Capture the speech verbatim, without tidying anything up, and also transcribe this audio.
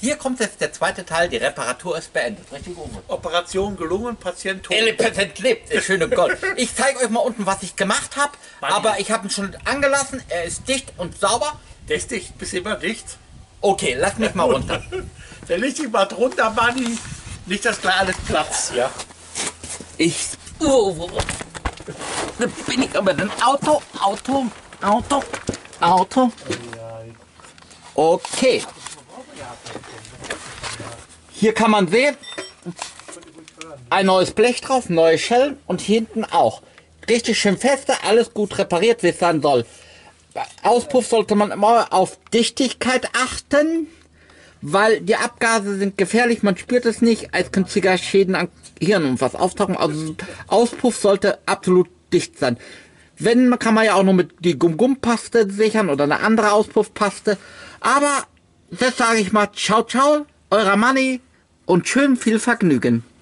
hier kommt jetzt der zweite Teil, die Reparatur ist beendet. Richtig, Uwe? Operation gelungen, Patient tot. Patient lebt, der schöne Gott. Ich zeige euch mal unten, was ich gemacht habe, aber ich habe ihn schon angelassen, er ist dicht und sauber. Der ist dicht, bis immer dicht. Okay, lass mich mal runter. Der leg dich mal drunter, Manni. Nicht, dass gleich alles Platz. Ja. Ich... Oh, oh, oh. Da bin ich aber ein Auto, Auto, Auto, Auto. Okay. Hier kann man sehen, ein neues Blech drauf, neue Schellen und hinten auch. Richtig schön feste, alles gut repariert, wie es sein soll. Bei Auspuff sollte man immer auf Dichtigkeit achten, weil die Abgase sind gefährlich, man spürt es nicht, als künstlicher Schäden an Hirn und was auftauchen. Also Auspuff sollte absolut dicht sein. Wenn, kann man ja auch noch mit die Gum-Gum-Paste sichern oder eine andere Auspuffpaste. Aber das sage ich mal, ciao ciao, eurer Manni und schön viel Vergnügen.